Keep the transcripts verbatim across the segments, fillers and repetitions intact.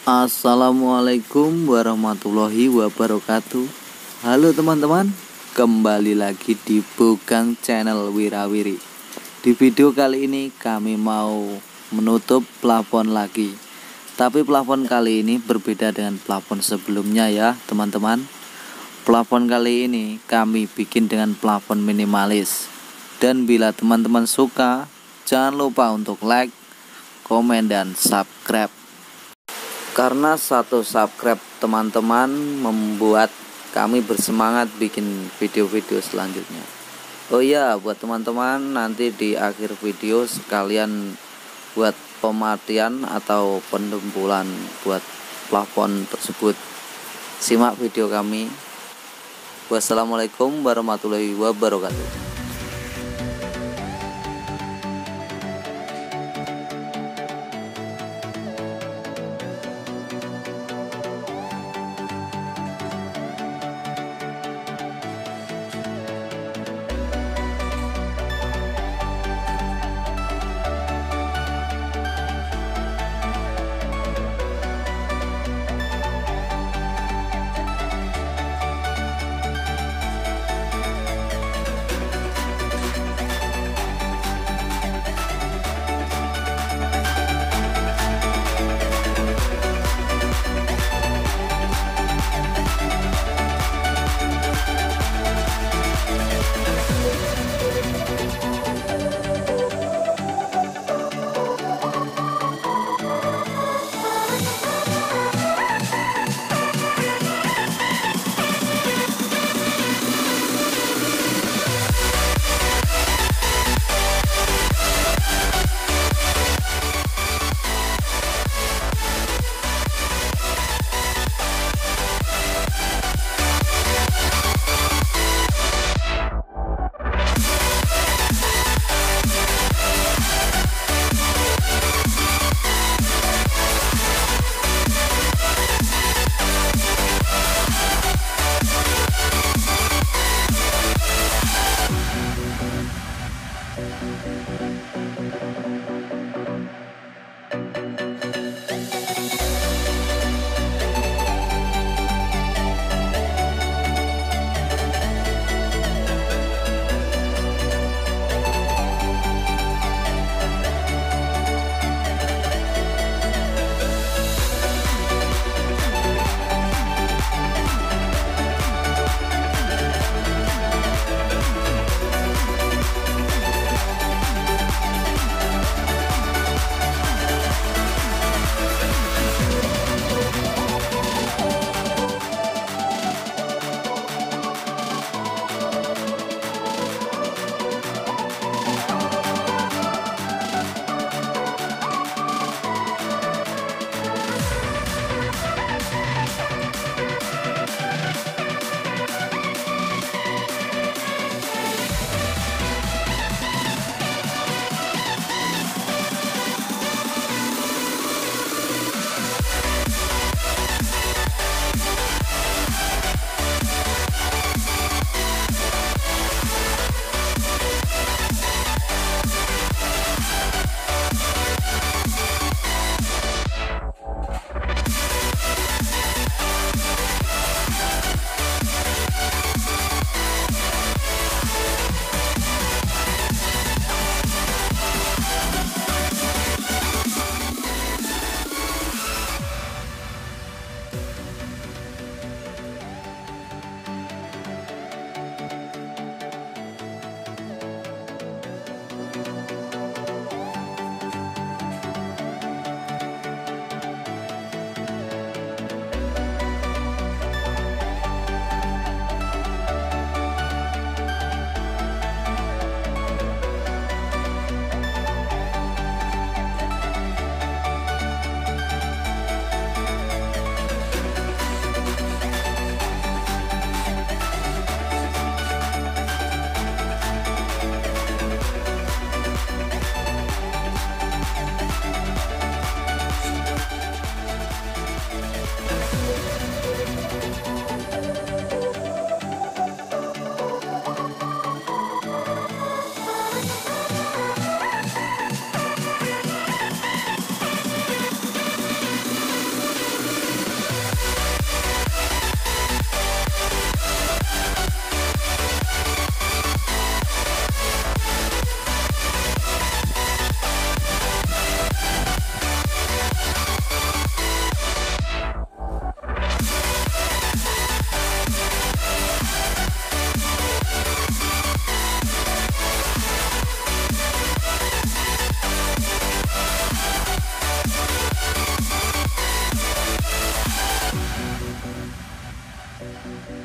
Assalamualaikum warahmatullahi wabarakatuh. Halo teman-teman, kembali lagi di Bugang Channel Wirawiri. Di video kali ini kami mau menutup plafon lagi. Tapi plafon kali ini berbeda dengan plafon sebelumnya ya teman-teman. Plafon kali ini kami bikin dengan plafon minimalis. Dan bila teman-teman suka, jangan lupa untuk like, komen, dan subscribe. Karena satu subscribe teman-teman membuat kami bersemangat bikin video-video selanjutnya. Oh iya, buat teman-teman nanti di akhir video sekalian buat pematian atau pendempulan buat plafon tersebut. Simak video kami. Wassalamualaikum warahmatullahi wabarakatuh.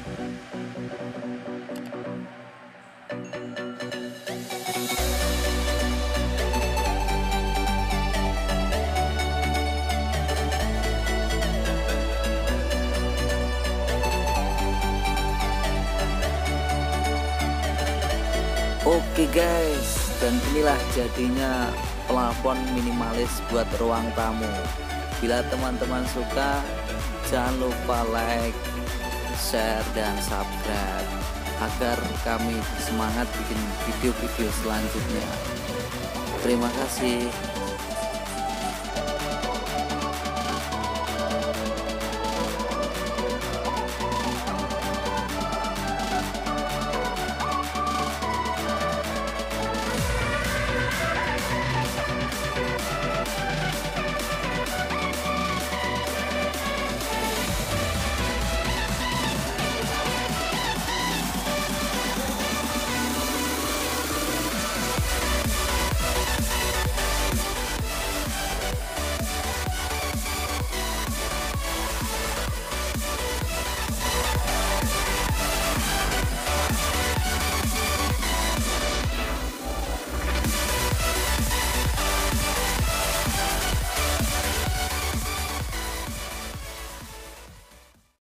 Oke guys, dan inilah jadinya plafon minimalis buat ruang tamu. Bila teman-teman suka, jangan lupa like, share, dan subscribe agar kami semangat bikin video-video selanjutnya. Terima kasih.